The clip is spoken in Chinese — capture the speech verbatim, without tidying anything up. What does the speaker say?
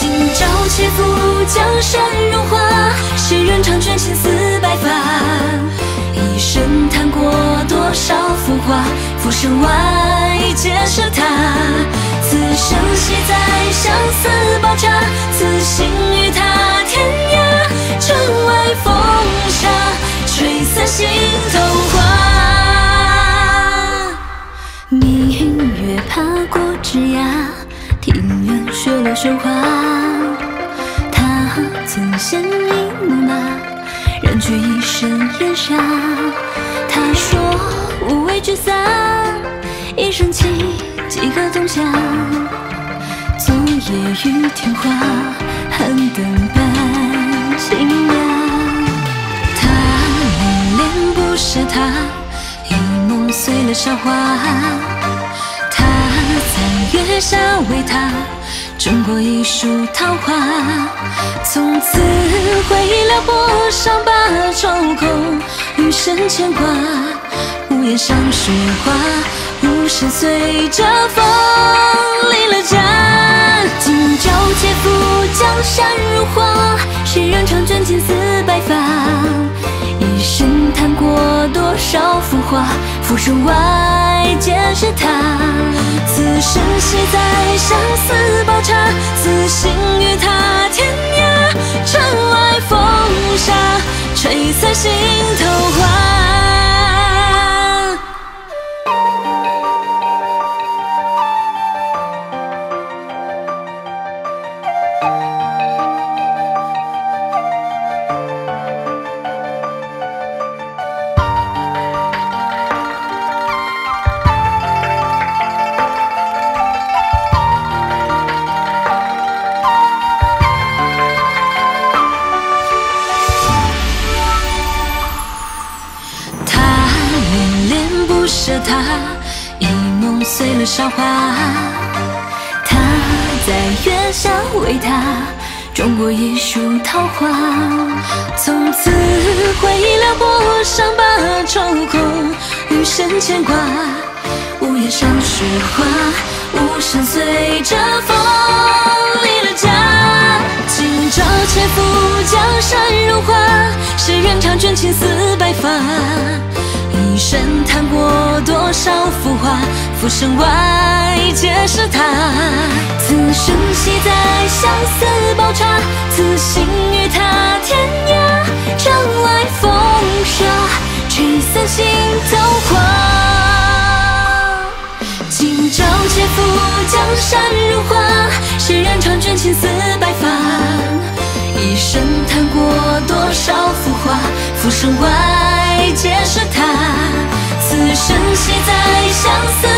今朝且负江山如画，谁人长卷青丝白发？一生谈过多少浮华，浮生外皆是他。此生系在相思宝刹，此心与他天涯。城外风沙，吹散心头花。明月爬过枝桠，庭院雪落霜花。他曾衔一木马，染去一身烟沙。他说无畏聚散，一生情几个冬夏。昨夜雨天花，寒灯伴清雅。他恋恋不舍他，一梦碎了韶华。他在月下为他种过一树桃花。从此回忆了不伤疤，愁空余生牵挂。屋檐上雪花，无声随着风离了家。今朝且负江山如画，谁人长卷青丝白发？一生谈过多少浮华，浮生外皆是他。此生系在相思宝刹，此心与他天涯。城外风沙，吹散心头花。不舍他，一梦碎了韶华。他在月下为他种过一树桃花。从此回忆了不伤疤，愁空余生牵挂。屋檐上雪花，无声随着风离了家。今朝且负江山如画，谁人长卷青丝白发？一生谈过多少浮华，浮生外皆是他。此生系在相思宝刹，此心与他天涯。城外风沙，吹散心头花。今朝且负江山如画，谁人长卷青丝白发？一生谈过多少浮华，浮生外皆是他。此生系在相思